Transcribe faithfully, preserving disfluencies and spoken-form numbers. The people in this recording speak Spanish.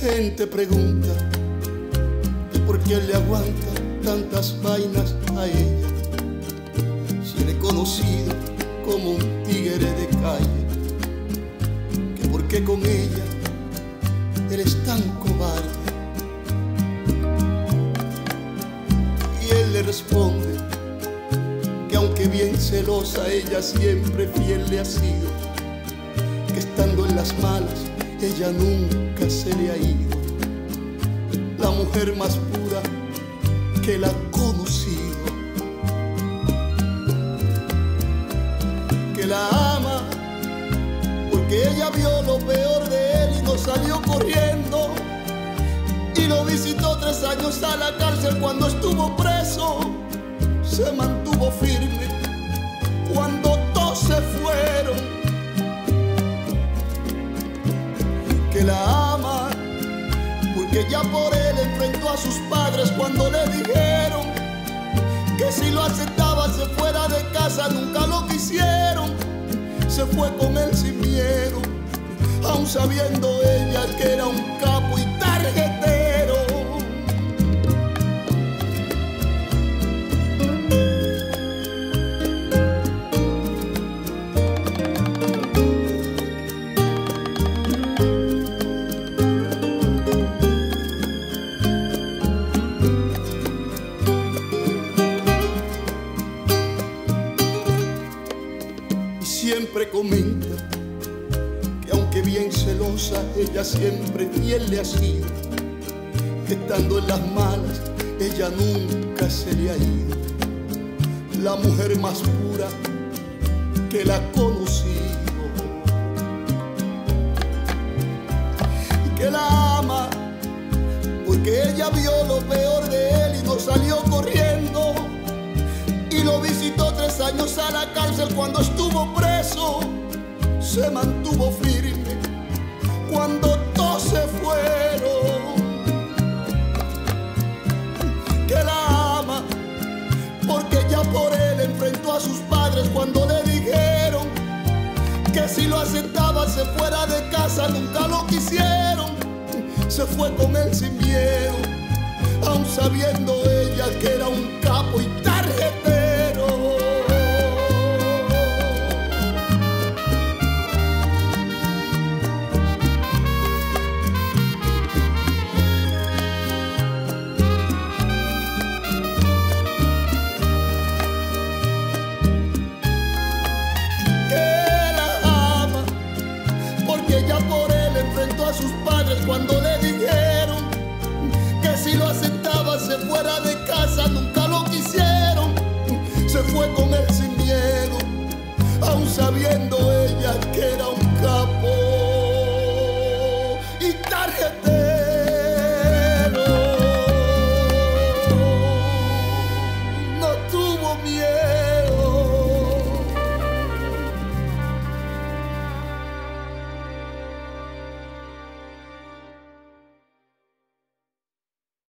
gente pregunta que por qué le aguanta tantas vainas a ella, si le he conocido como un tigre de calle, que por qué con ella eres tan cobarde. Y él le responde que aunque bien celosa, ella siempre fiel le ha sido, que estando en las malas ella nunca se le ha ido, la mujer más pura que la ha conocido, que la ama porque ella vio lo peor de él y no salió corriendo, y lo visitó tres años a la cárcel cuando estuvo preso, se mantuvo firme cuando todos se fueron, que la ama porque ya por él enfrentó a sus padres cuando le dijeron que si lo aceptaba se fuera de casa, nunca lo quisieron, se fue con él sin miedo, aun sabiendo ella que era un capo y tarjetero. Siempre comenta que aunque bien celosa, ella siempre fiel le ha sido, que estando en las malas ella nunca se le ha ido, la mujer más pura que la ha conocido, que la ama porque ella vio lo peor de él y no salió corriendo, y lo visitó tres años a la cárcel cuando estuvo preso, se mantuvo firme cuando todos se fueron, que la ama porque ya por él enfrentó a sus padres cuando le dijeron que si lo aceptaba se fuera de casa, nunca lo quisieron, se fue con él sin miedo, aun sabiendo ella que era un capo y tarjetero. A sus padres cuando le dijeron que si lo aceptaba se fuera de casa, nunca lo quisieron, se fue con él sin miedo, aun sabiendo ella que era un